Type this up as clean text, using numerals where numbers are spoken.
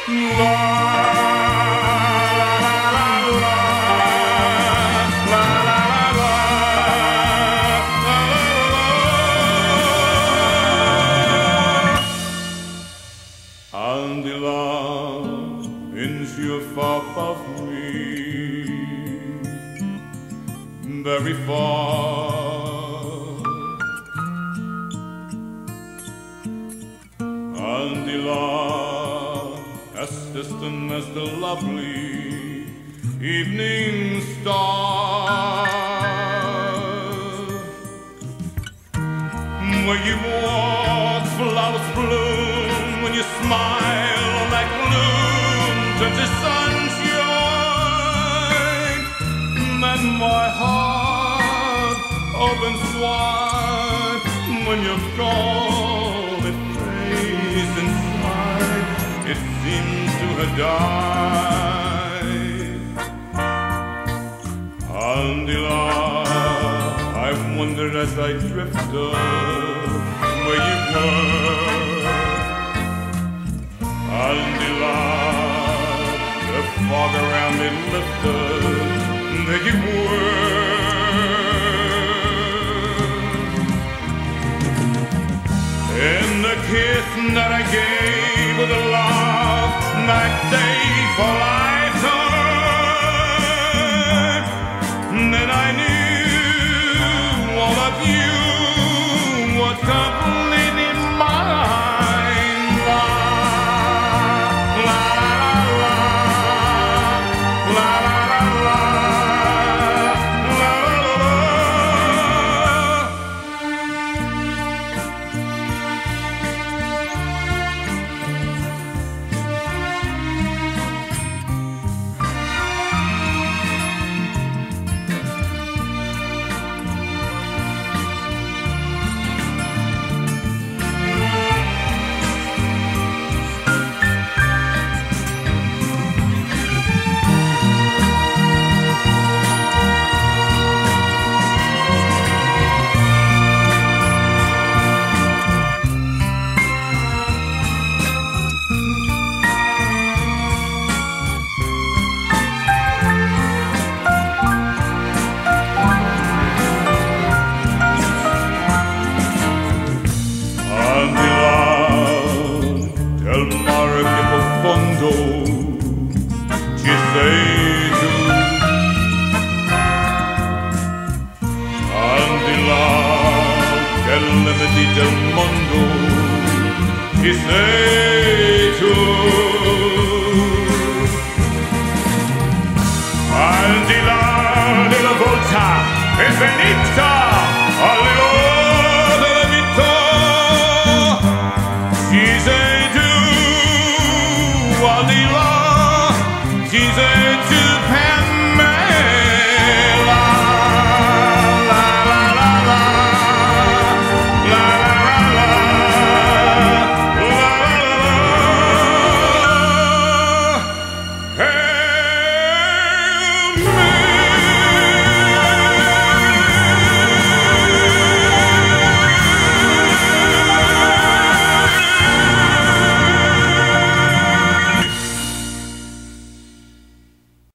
And the love in your far of me, very far, and the love as distant as the lovely evening star, where you walk, flowers bloom, when you smile like gloom turns to sunshine, then my heart opens wide. When you're gone, it fades inside, it seems to have died. And the love I've wondered as I drifted where you were. And the love, the fog around it lifted, there you were. In the kiss that I gave with a love that stayed for lifetime, then I knew all of you was completely mine. Ci sei tu, al di là delle limiti del mondo, ci sei tu.